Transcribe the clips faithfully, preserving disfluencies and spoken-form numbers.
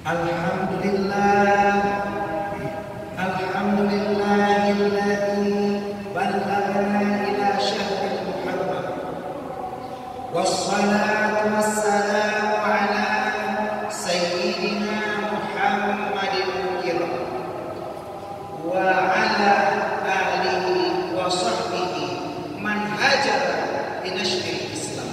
Alhamdulillah, Alhamdulillahilladzi ballagana ila syahril muharram. Wassalatu wassalamu ala sayyidina Muhammadin kiram wa ala alihi wa sahbihi man hajara li nashril Islam.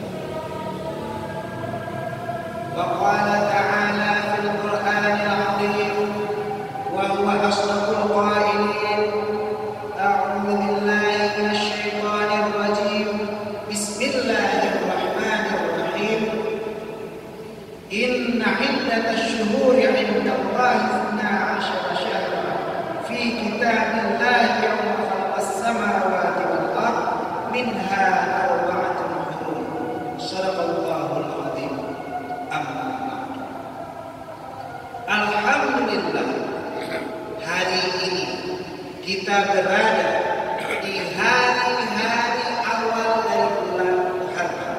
Wa qala ta'ala fil Qur'anil 'azim wa huwa asdaqul qailin. A'udzu billahi minasy syaithanir rajim. Bismillahirrahmanirrahim. Inna 'iddatash shuhuri 'inda Allahi ithna 'ashara shahran fi kitabillahi yawma khalaqas samawati wal ard minha arba'atun hurum. Shadaqallahul 'azim. Amma ba'du. Alhamdulillah, hari ini kita berada di hari-hari awal dari bulan Muharram.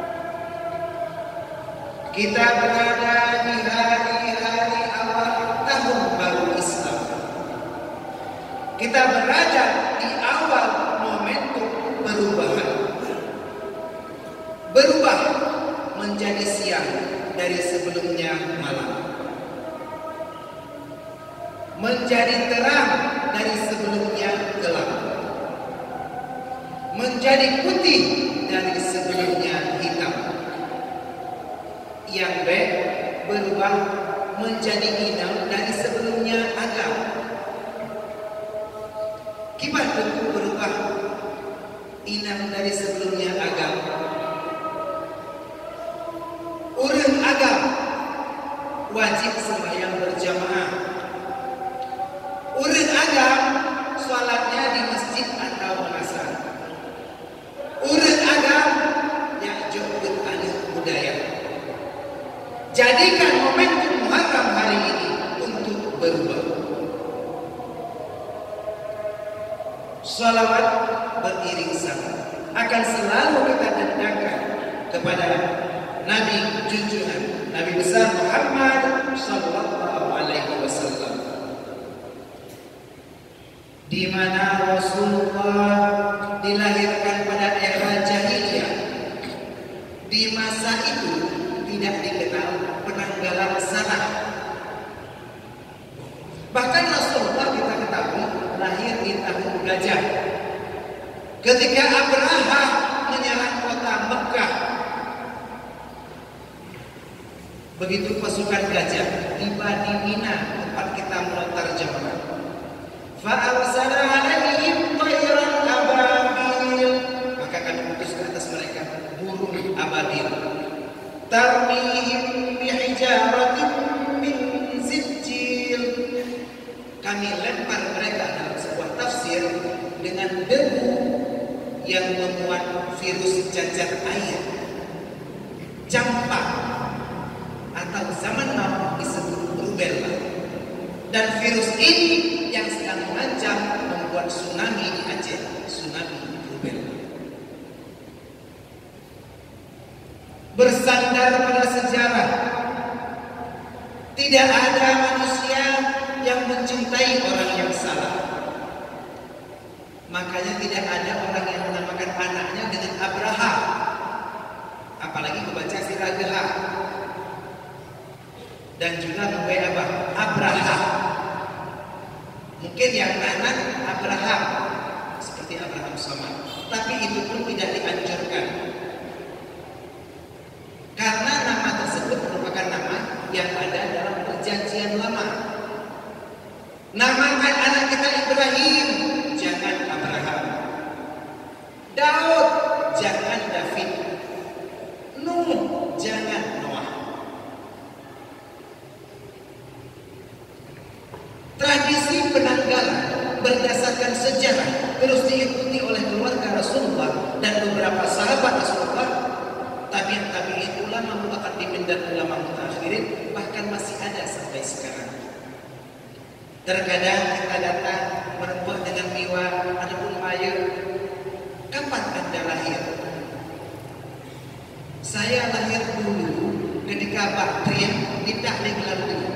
Kita berada di hari-hari awal tahun baru Islam. Kita berada di awal momentum perubahan. Berubah menjadi siang dari sebelumnya malam. Menjadi terang dari sebelumnya gelap. Menjadi putih dari sebelumnya hitam. Yang B berubah menjadi inam dari sebelumnya agam. Kibat tentu berubah inam dari sebelumnya agam. Urang agam wajib sembahyang berjamaah. Urang agam salatnya di masjid atau masjid. Urang agam yang jauh aneh budaya. Jadikan momentum Muharram hari ini untuk berubah. Salawat beriring sama akan selalu kita dendangkan kepada Nabi junjungan Nabi besar Muhammad sallallahu alaihi wasallam, di mana Rasulullah dilahirkan pada era jahiliyah. Di masa itu tidak dikenal penanggalan sana. Bahkan Rasulullah kita ketahui lahir di tahun gajah. Ketika Abraha menyerang kota Mekah, begitu pasukan gajah tiba di Mina tempat kita melontar jamaah, fa'arsala 'alaihim tayran ababil, maka kami utus ke atas mereka burung ababil, tarmihim bihijaratin min sijil, kami lempar mereka dalam sebuah tafsir dengan debu yang memuat virus cacar air, campak, atau zaman now disebut rubella. Dan virus ini yang sedang mengancam membuat tsunami di Aceh, tsunami rubella. Bersandar pada sejarah, tidak ada manusia yang mencintai orang yang salah. Makanya tidak ada orang yang menamakan anaknya dengan Abraham, apalagi membaca sirah Geha. Dan juga membaca apa? Abraham. Mungkin yang anak Abraham seperti Abraham Samad, tapi itu pun tidak dianjurkan, karena nama tersebut merupakan nama yang ada dalam perjanjian lama. Namakan anak kita Ibrahim, jangan Abraham. Daud, jangan David. Nuh, jangan Noah. Tradisi penanggalan berdasarkan sejarah terus diikuti oleh keluarga Rasulullah dan beberapa sahabat Rasulullah, tabi'in tabi'in, ulama mutaqaddimin dan ulama mutaakhirin, bahkan masih ada sampai sekarang. Terkadang kita datang merempah dengan miwa ataupun air. Kapan Anda lahir? Saya lahir dulu ketika Baktriyah di Tahliq lalu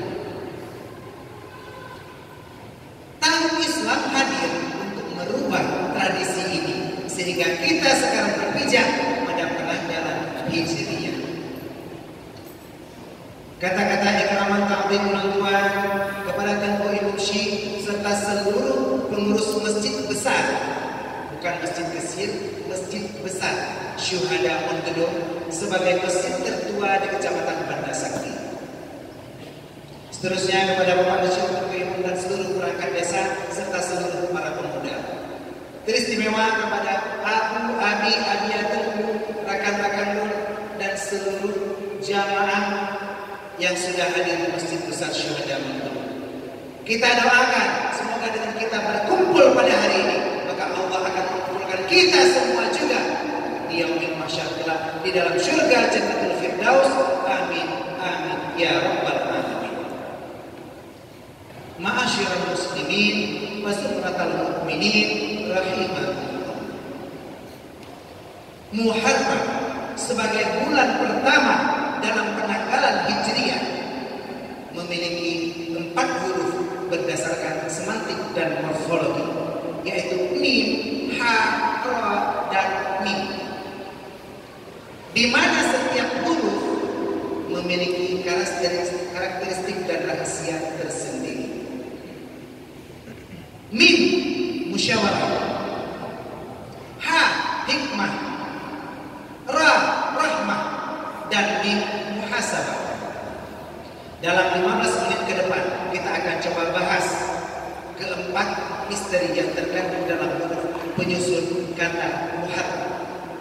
Kata-kata ikraman ta'zim ulang tua kepada Tengku Ibnu Syekh serta seluruh pengurus masjid besar, bukan masjid kecil, masjid besar Syuhada Montedong sebagai masjid tertua di Kecamatan Banda Sakti. Seterusnya kepada Bapak Syekh Tengku dan seluruh perangkat desa serta seluruh para pemuda. Teristimewa kepada Abu Abi Abia Tengku, rakan-rakan Nur dan seluruh jamaah yang sudah hadir di Masjid Besar Syuhada Montedong. Kita doakan semoga dengan kita berkumpul pada hari ini, maka Allah akan mengumpulkan kita semua juga di yaumil mahsyar kelak di dalam surga Jannatul Firdaus. Amin amin ya rabbal alamin. Ma'asyiral muslimin wa sumratal mu'minin rahimakumullah. Muharram sebagai bulan pertama dalam penanggalan Hijriah memiliki empat huruf berdasarkan semantik dan morfologi, yaitu mim, ha, ra, dan mim, di mana setiap huruf memiliki karakteristik, karakteristik dan rahasia tersendiri. Mim, musyawarah. Ha, hikmah. Ra, rahmah. Dan mim, muhasabah. Dalam lima belas menit ke depan kita akan coba bahas keempat misteri yang terkandung dalam huruf penyusun kata muharram.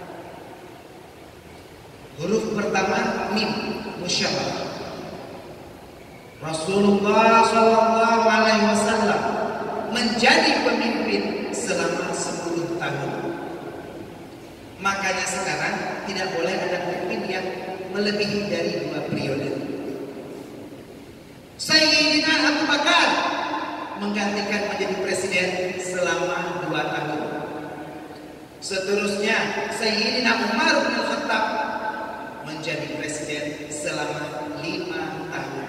Huruf pertama mim, musyawarah. Rasulullah Shallallahu Alaihi Wasallam menjadi pemimpin selama sepuluh tahun. Makanya sekarang tidak boleh ada pemimpin yang melebihi dari dua periode. Sayyidina Abu Bakar menggantikan menjadi presiden selama dua tahun. Seterusnya Sayyidina Umar bin Khattab menjadi presiden selama lima tahun.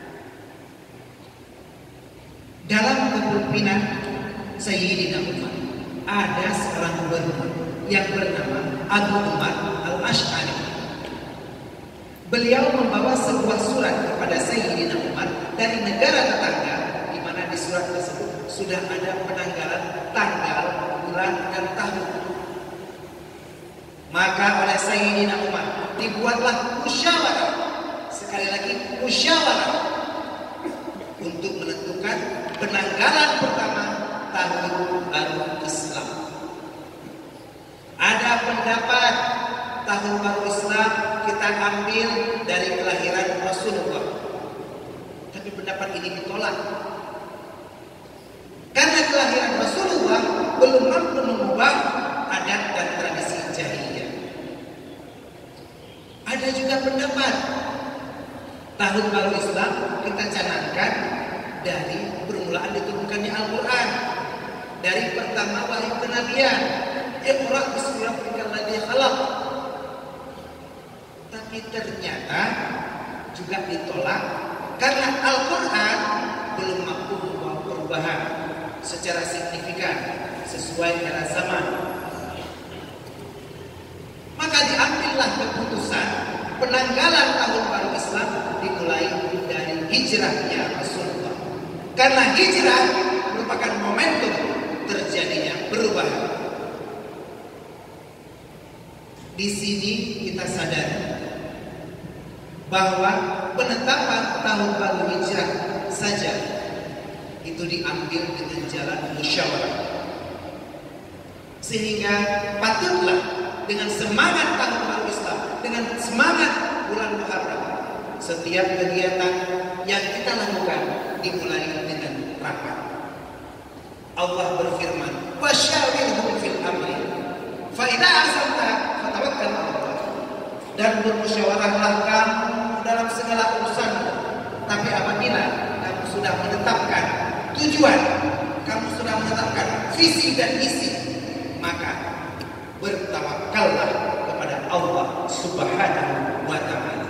Dalam kepemimpinan Sayyidina Umar ada seorang gubernur yang bernama Abu Umar Al-Ash'ari. Beliau membawa sebuah surat kepada Sayyidina Umar dari negara tetangga, di mana di surat tersebut sudah ada penanggalan tanggal, bulan, dan tahun. Maka oleh Sayyidina Umar dibuatlah musyawarah, sekali lagi musyawarah, untuk menentukan penanggalan pertama tahun baru Islam. Ada pendapat tahun baru Islam kita ambil dari kelahiran Rasulullah, tapi pendapat ini ditolak karena kelahiran Rasulullah belum mampu mengubah adat dan tradisi jahiliyah. Ada juga pendapat tahun baru Islam kita canangkan dari permulaan diturunkannya Al-Quran, dari pertama wahyu kenabian, Iqra bismi rabbikal ladzi khalaq. Tapi ternyata juga ditolak karena Al-Quran belum mampu membawa perubahan secara signifikan sesuai era zaman. Maka diambillah keputusan penanggalan tahun baru Islam dimulai dari hijrahnya Rasulullah, karena hijrah merupakan momentum terjadinya perubahan. Di sini kita sadar bahwa penetapan tahun baru hijrah saja itu diambil dengan jalan musyawarah, sehingga patutlah dengan semangat tahun baru Islam, dengan semangat bulan Muharram, setiap kegiatan yang kita lakukan dimulai dengan rapat. Allah berfirman, "Wasyawirhum fil amri, fa idza azamta fatawakkal 'ala Allah." Dan bermusyawarahlah kamu dalam segala urusan. Tapi apabila kamu sudah menetapkan tujuan, kamu sudah menetapkan visi dan misi, maka bertawakallah kepada Allah Subhanahu wa ta'ala.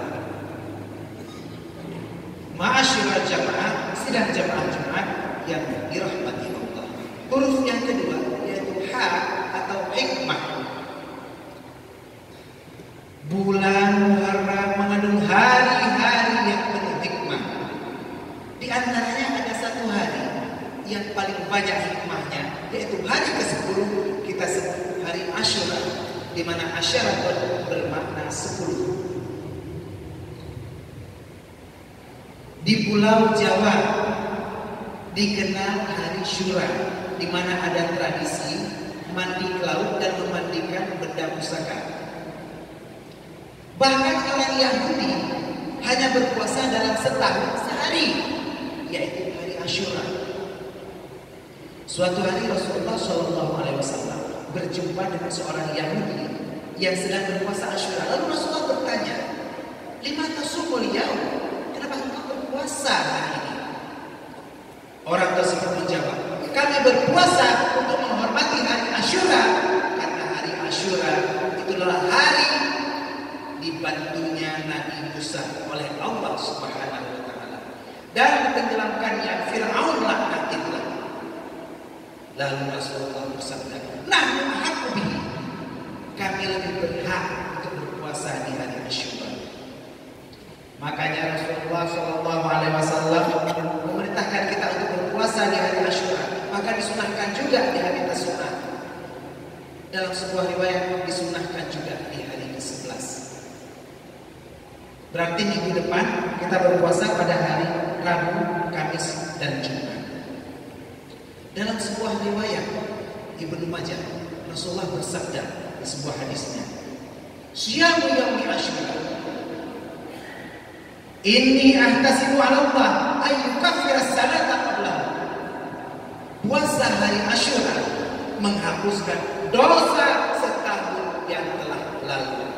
Ma'asyiral jamaah, sidang jamaah-jamaah yang dirahmati Allah. Huruf yang kedua yaitu ha atau hikmah. Bulan Muharram mengandung hari-hari yang penuh banyak hikmahnya, yaitu hari kesepuluh kita sebut hari Asyura, di mana Asyura bermakna sepuluh. Di Pulau Jawa dikenal hari Syura, di mana ada tradisi mandi ke laut dan memandikan benda pusaka. Bahkan orang Yahudi hanya berpuasa dalam setahun sehari, yaitu hari Asyura. Suatu hari Rasulullah shallallahu alaihi wasallam berjumpa dengan seorang Yahudi yang sedang berpuasa Asyura. Lalu Rasulullah bertanya, "Lima tasumul yaum? Kenapa engkau berpuasa hari ini?" Orang tersebut menjawab, "Kami berpuasa untuk menghormati hari Asyura, karena hari Asyura itulah hari dibantunya Nabi Musa oleh Allah Subhanahu wa taala dan ditenggelamkannya Firaun laknatullah." Lalu Rasulullah bersabda, "Nahnu ahaqqu bihi." Kami lebih berhak untuk berpuasa di hari Asyura. Makanya Rasulullah shallallahu alaihi wasallam memerintahkan kita untuk berpuasa di hari Asyura. Maka disunahkan juga di hari Tasyrik. Dalam sebuah riwayat disunahkan juga di hari kesebelas. Berarti minggu depan kita berpuasa pada hari Rabu, Kamis, dan Jumat. Dalam sebuah riwayat Ibnu Majah, Rasulullah bersabda di sebuah hadisnya, "Syiamu yaumi Asyura, inni ahtasibu 'ala Allah ay yukaffira as-sanata qablahu." Puasa hari Asyura menghapuskan dosa setahun yang telah lalu.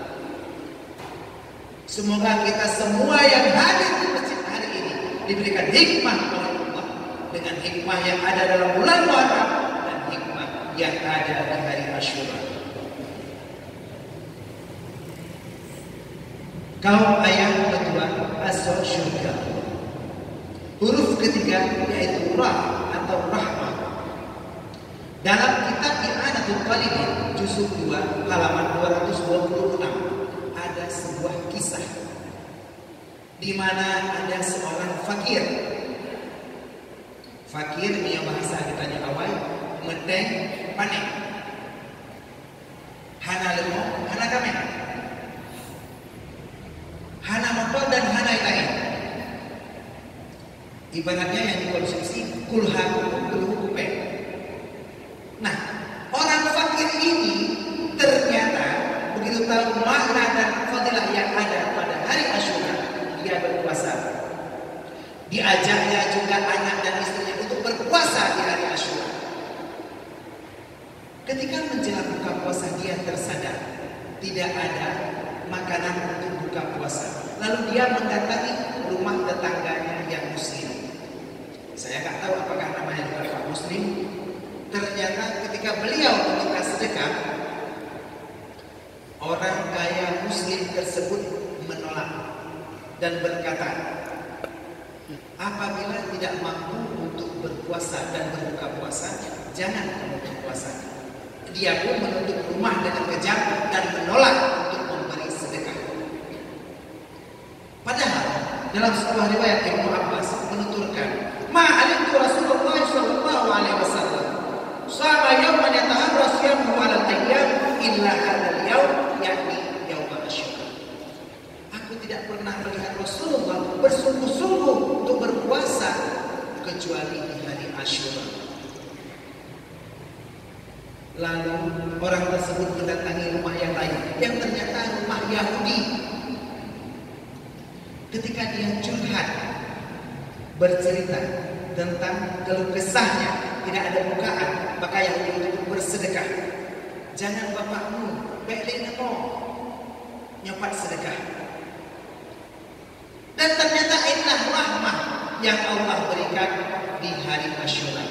Semoga kita semua yang hadir di masjid hari ini diberikan hikmah oleh Allah, dengan hikmah yang ada dalam bulan Muharram dan hikmah yang ada di hari Asyura. Kaum ayat kedua, asal syurga. Huruf ketiga yaitu Ra atau Rahmah. Dalam kitab I'anatul Talibin juzuk dua halaman dua ratus dua puluh enam ada sebuah kisah di mana ada seorang fakir. Fakir ini yang bahasa kitanya awai, medeng, panek. Hana lemo, hana kamen. Hana motor dan hana lain. Ibaratnya yang dikonsumsi kulha kupe. Nah, orang fakir ini ternyata begitu tahu makna dan fadilah yang ada pada hari Asyura, dia berpuasa. Diajaknya juga anak dan istrinya untuk berpuasa di hari Asyura. Ketika menjelang buka puasa, dia tersadar tidak ada makanan untuk buka puasa. Lalu dia mendatangi rumah tetangganya yang muslim. Saya nggak tahu apakah namanya juga Pak Muslim. Ternyata ketika beliau meminta sedekah, orang kaya muslim tersebut menolak dan berkata, apabila tidak mampu untuk berpuasa dan berbuka puasa, jangan kamu berpuasa. Dia pun menutup rumah dengan kejam dan menolak untuk memberi sedekah. Padahal dalam sebuah riwayat Ibnu Abbas menuturkan, ma'alimtu Rasulullah sallallahu alaihi wasallam sama yawman yataharra siyamu 'ala al-ayyam illa hadzal yaum, yakni yaum Asyura. Aku tidak pernah melihat Rasulullah bersungguh-sungguh untuk berpuasa kecuali di hari Asyura. Lalu orang tersebut mendatangi rumah yang lain, yang ternyata rumah Yahudi. Ketika dia curhat, bercerita tentang keluh kesahnya, tidak ada bukaan, maka Yahudi itu bersedekah. Jangan bapakmu baik nemo nyopat sedekah. Dan ternyata inilah rahmah yang Allah berikan di hari Asyura.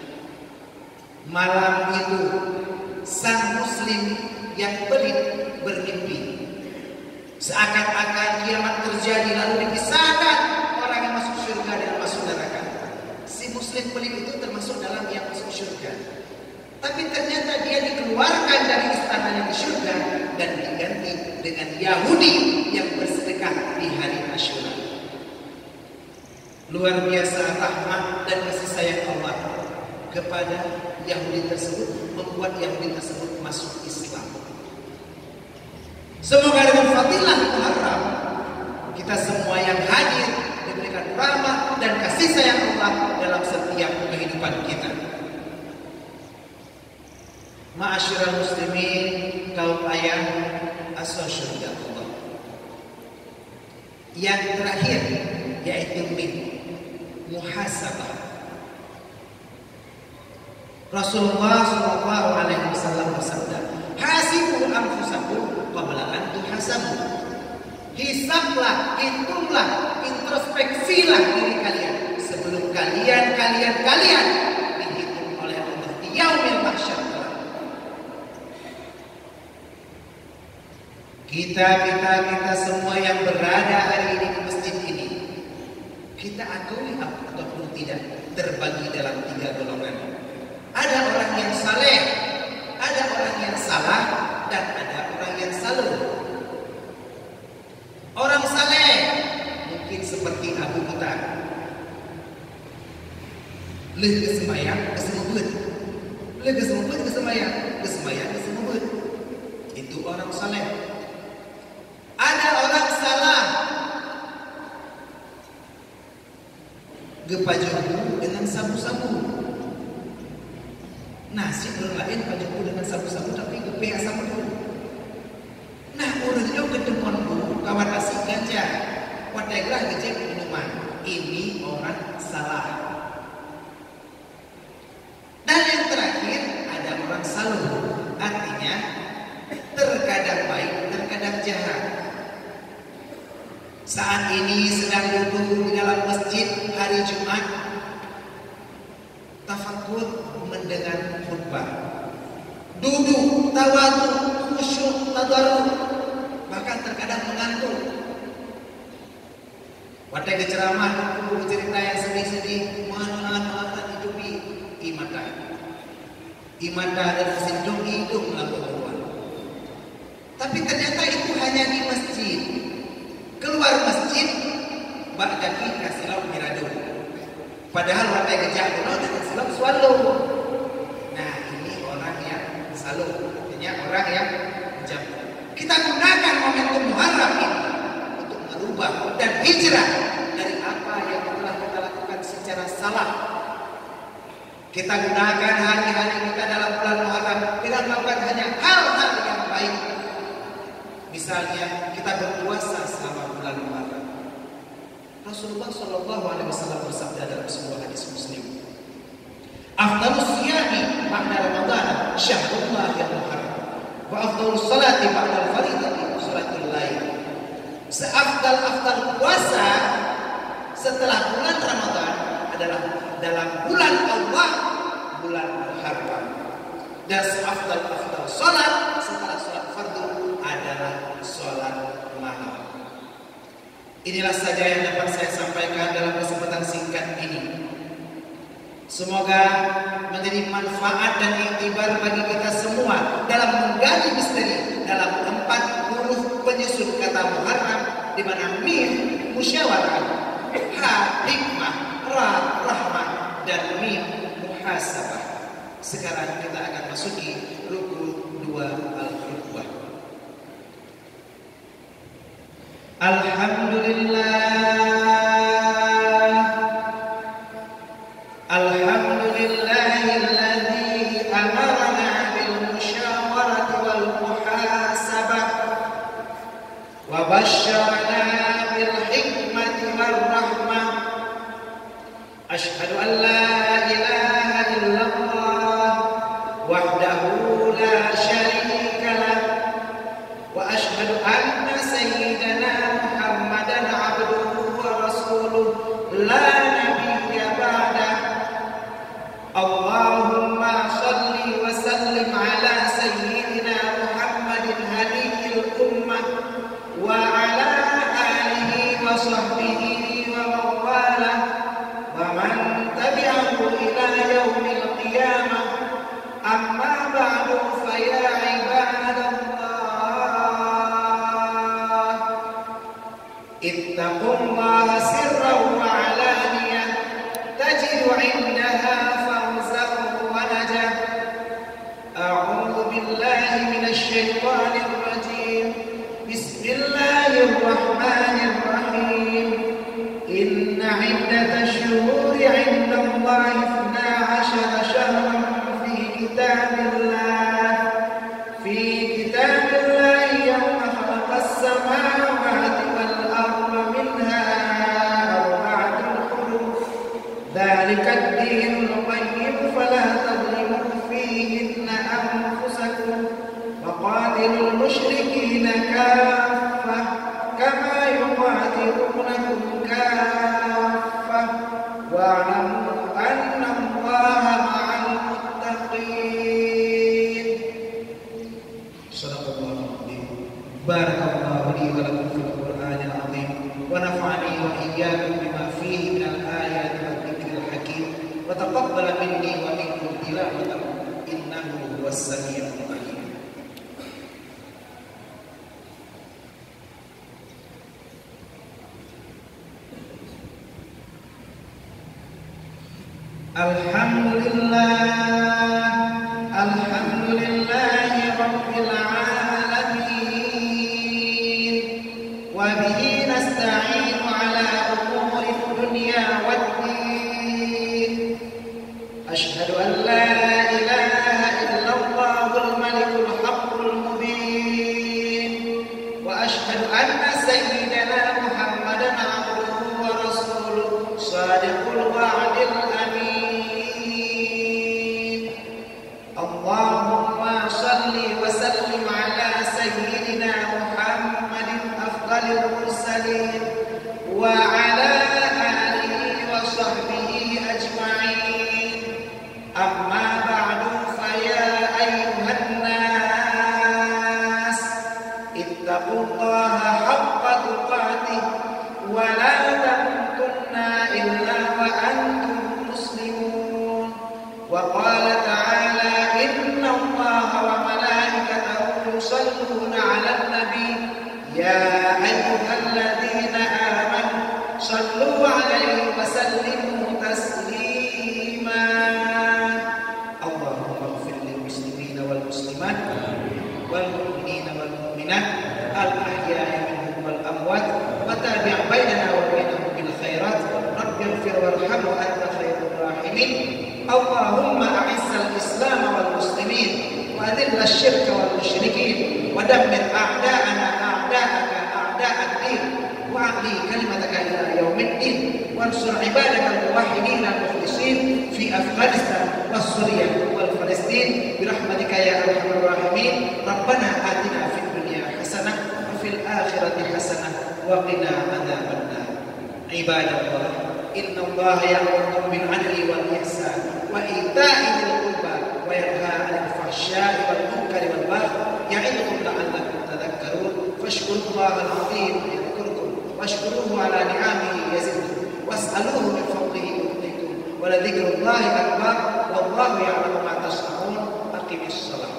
Malam itu sang muslim yang pelit bermimpi, seakan-akan kiamat terjadi lalu dipisahkan orang yang masuk surga dan masuk neraka. Si muslim pelit itu termasuk dalam yang masuk surga, tapi ternyata dia dikeluarkan dari istananya di surga dan diganti dengan Yahudi yang bersedekah di hari Asyura. Luar biasa rahmat dan kasih sayang Allah. kepada Yahudi tersebut, membuat Yahudi tersebut masuk Islam. Semoga dengan fadilah Muharram kita semua yang hadir diberikan rahmat dan kasih sayang Allah dalam setiap kehidupan kita. Ma'asyiral muslimin, kaum ayah assalamualaikum Allah. Yang terakhir yaitu min muhasabah. Rasulullah shallallahu alaihi wasallam bersabda, "Hasibu anfusakum qabla an tuhasabu." Hisablah, hitunglah, introspeksilah diri kalian sebelum kalian kalian kalian dihitung oleh Allah di yaumil mahsyar. Kita kita kita semua yang berada hari ini di masjid ini, kita akui ataupun tidak terbagi dalam tiga golongan. Ada orang yang saleh, ada orang yang salah, dan ada orang yang saluh. Orang saleh mungkin seperti Abu Bakar, leh kesemayang kesemubut, leh kesemubut kesemayang, kesemayang kesemubut. Itu orang saleh. Ada orang salah, gepajuku dengan sabu-sabu. Nasi belum lain pajuku dengan sabu-sabu tapi gepe asam dulu. Nah urutnya ketemuanku kawan asik ganja, wateglah gecek minuman. Ini orang salah. Dan yang terakhir ada orang saluh, artinya terkadang baik, terkadang jahat. Saat ini sedang duduk di dalam masjid hari Jumat, tafakur mendengar khutbah, duduk tawadhu, khusyuk, tadarruk, bahkan terkadang mengantuk. Wadah ceramah itu cerita yang sedih-sedih, mana-mana hidupi imata, imata dan sindung hidung melakukan. Tapi ternyata itu hanya di masjid. Keluar masjid, bak kaki kasih lauk mirado. Padahal wadah gejak kuno dengan silap swallow. Nah ini orang yang saluh, artinya orang yang jam. Kita gunakan momentum Muharram ini untuk merubah dan hijrah dari apa yang telah kita lakukan secara salah. Kita gunakan hari-hari kita dalam bulan Muharram, kita melakukan hanya hal-hal yang baik. Misalnya kita berpuasa selama bulan Muharram. Rasulullah shallallahu alaihi wasallam bersabda dalam sebuah hadis Muslim, "Afdhalus siyami ba'da Ramadan syahrullah al-Muharram, wa afdhalus salati ba'da al-fardhi salatul lail." Seafdal-afdal puasa setelah bulan Ramadan adalah dalam bulan Allah, bulan Muharram. Dan seafdal-afdal salat setelah salat fardu adalah salat malam. Inilah saja yang dapat saya sampaikan dalam kesempatan singkat ini. Semoga menjadi manfaat dan iktibar bagi kita semua dalam menggali misteri dalam empat huruf penyusun kata Muharram, di mana mim musyawarah, ha hikmah, ra rahmah, dan mim muhasabah. Sekarang kita akan masuki rukun dua al-khutbah. Alhamdulillah, Alhamdulillahilladzi amarna bil musyawarati wal muhasabah wa basyarana bil hikmati war rahmah. Asyhadu an la ilaha illallah wahdahu la syarika lah wa asyhadu anna sayyidana Muhammadan abduhu wa rasuluh la nabiyya ba'dah. Allahumma salli wa sallim ala sayyidina Muhammadin hadiyil ummah wa ala alihi wa sahbihi wa mawala wa man tabi'ahu ila yaumil qiyamah. Amma ba'du fa ya ibadallah, ittaqullaha sirran wa alaniyah tajidu 'indaha fawzan الشيطان الرجيم. بسم الله الرحمن الرحيم. إن عدة الشهور عند الله اثنا عشر شهرا في كتاب الله في كتاب الله يوم خلق السماوات والأرض منها أربعة حرم ذلك الدين القيم فلا تظلموا فيهن أنفسكم وقاتلوا المشركين كافة كما يقاتلونكم كافة واعلموا أن الله مع المتقين. صدق الله العظيم. بارك الله لي ولكم في القرآن العظيم ونفعني وإياكم بما فيه من الآيات والذكر الحكيم وتقبل مني ومنكم تلاوته إنه هو السميع العليم. الحمد لله الحمد لله رب العالمين وبه نستعين على أمور الدنيا والدين. أشهد أن لا إله إلا الله الملك الحق المبين وأشهد أن سيدنا محمدا عبده ورسوله صادق الوعد الأمين. اللهم صل وسلم على سيدنا محمد أفضل المرسلين وعلى آله وصحبه أجمعين. أما بعد فيا أيها الناس اتقوا الله حق تقاته ولا تموتن إلا وأنتم مسلمون. وقال تعالى إن الله وملائكته يصلون على النبي يا أيها الذين آمنوا صلوا عليه وسلموا تسليما. اللهم اغفر للمسلمين والمسلمات والمؤمنين والمؤمنات الأحياء منهم والأموات وتابع بيننا وبينهم بالخيرات. رب اغفر وارحم وأنت خير الراحمين. اللهم أعز الإسلام والمسلمين وأذل الشرك والمشركين ودمر أعداءنا أعداءك أعداء الدين وأعلي كلمتك إلى يوم الدين وانصر عبادك الموحدين المخلصين في أفغانستان وسوريا والفلسطين برحمتك يا أرحم الراحمين. ربنا آتنا في الدنيا حسنة وفي الآخرة حسنة وقنا عذاب النار. عباد الله إن الله يأمركم بالعدل والإحسان وإيتاء ذي القربى وينهى عن الفحشاء والمنكر والبغي يعظكم لعلكم تذكرون. فاشكروا الله العظيم يذكركم واشكروه على نعمه يزدكم واسألوه من فضله يؤتكم ولذكر الله أكبر والله يعلم ما تصنعون. أقم الصلاة.